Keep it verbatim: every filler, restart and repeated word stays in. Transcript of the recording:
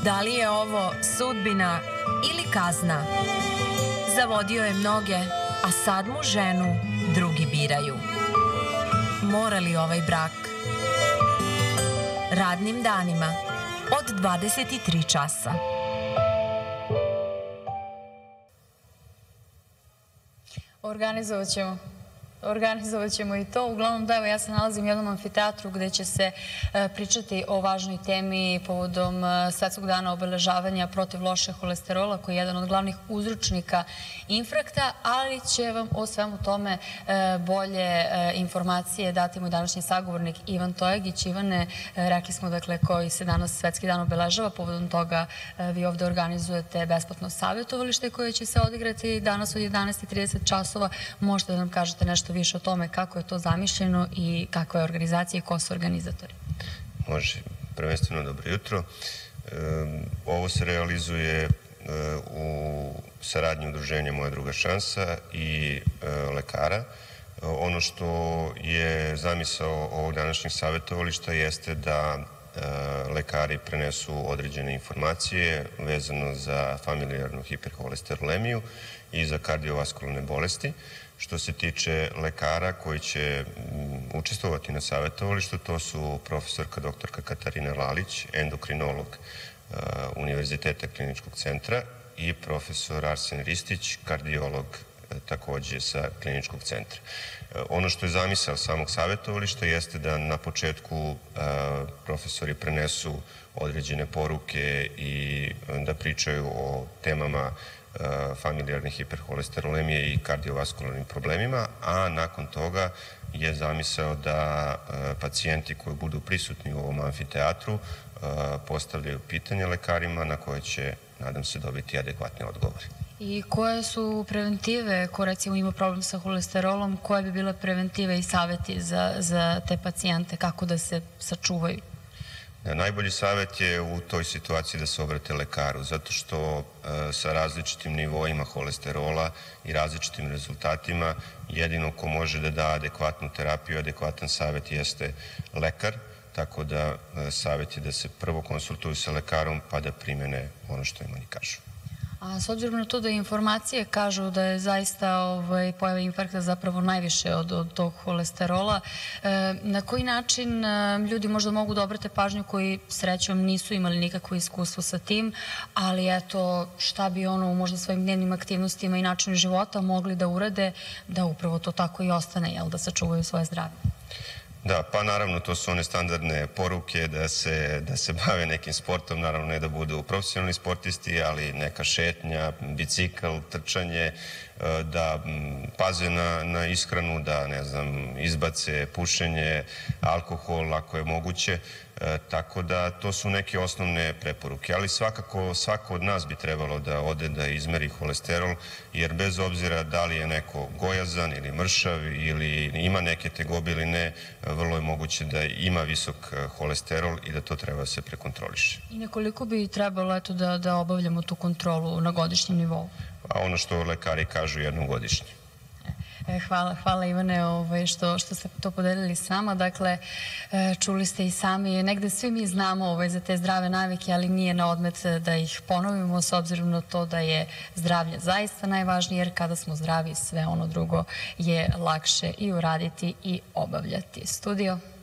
Da li je ovo sudbina ili kazna? Zavodio je mnoge, a sad mu ženu drugi biraju. Mora li ovaj brak? Radnim danima od dvadeset tri časa. Organizovat ćemo. Organizovat ćemo i to. Uglavnom, da, evo, ja se nalazim u jednom amfiteatru gde će se pričati o važnoj temi povodom Svetskog dana obeležavanja protiv lošeg holesterola, koji je jedan od glavnih uzročnika infarkta, ali će vam o svemu tome bolje informacije dati moj današnji sagovornik Ivan Tojagić. Ivane, rekli smo, dakle, koji se danas Svetski dan obeležava, povodom toga vi ovde organizujete besplatno savjetovalište koje će se odigrati danas od jedanaest i trideset časova. Možete da nam kažete nešto više o tome kako je to zamišljeno i kakva je organizacija i ko su organizatori? Može. Prvenstveno dobro jutro. Ovo se realizuje u saradnji udruženja Moja druga šansa i lekara. Ono što je zamisao ovog današnjeg savjetovališta jeste da lekari prenesu određene informacije vezano za familijarnu hiperholesterolemiju i za kardiovaskularne bolesti. Što se tiče lekara koji će učestvovati na savjetovalištu, to su profesorka doktorka Katarina Lalić, endokrinolog Univerziteta kliničkog centra, i profesor Arsen Ristić, kardiolog takođe sa kliničkog centra. Ono što je zamisao samog savjetovališta jeste da na početku profesori prenesu određene poruke i da pričaju o temama familijarne hiperholesterolemije i kardiovaskularnim problemima, a nakon toga je zamisao da pacijenti koji budu prisutni u ovom amfiteatru postavljaju pitanja lekarima na koje će, nadam se, dobiti adekvatne odgovore. I koje su preventive, ko recimo ima problem sa holesterolom, koje bi bile preventive i savjeti za te pacijente, kako da se sačuvaju? Najbolji savjet je u toj situaciji da se obrate lekaru, zato što sa različitim nivoima holesterola i različitim rezultatima jedino ko može da da adekvatnu terapiju, adekvatan savjet jeste lekar, tako da savjet je da se prvo konsultuju sa lekarom pa da primene ono što im oni kažu. A s obzirom na to da informacije kažu da je zaista pojava infarkta zapravo najviše od tog holesterola, na koji način ljudi možda mogu da obrate pažnju koji srećom nisu imali nikakvo iskustvo sa tim, ali eto šta bi ono možda svojim dnevnim aktivnostima i načinu života mogli da urade da upravo to tako i ostane, jel, da sačuvaju svoje zdravlje? Da, pa naravno to su one standardne poruke da se, da se bave nekim sportom, naravno ne da budu profesionalni sportisti, ali neka šetnja, bicikl, trčanje, da paze na, na ishranu, da ne znam, izbace pušenje, alkohol ako je moguće, tako da to su neke osnovne preporuke, ali svakako svako od nas bi trebalo da ode da izmeri holesterol, jer bez obzira da li je neko gojazan ili mršav ili ima neke tegobe ili ne, vrlo je moguće da ima visok holesterol i da to treba da se prekontroliše. I nekoliko bi trebalo eto da, da obavljamo tu kontrolu na godišnjem nivou? A ono što lekari kažu, jednom godišnje. Hvala, hvala Ivane što, što ste to podelili s nama. Dakle, čuli ste i sami, negde svi mi znamo za te zdrave navike, ali nije na odmet da ih ponovimo s obzirom na to da je zdravlje zaista najvažnije, jer kada smo zdravi sve ono drugo je lakše i uraditi i obavljati. Studio.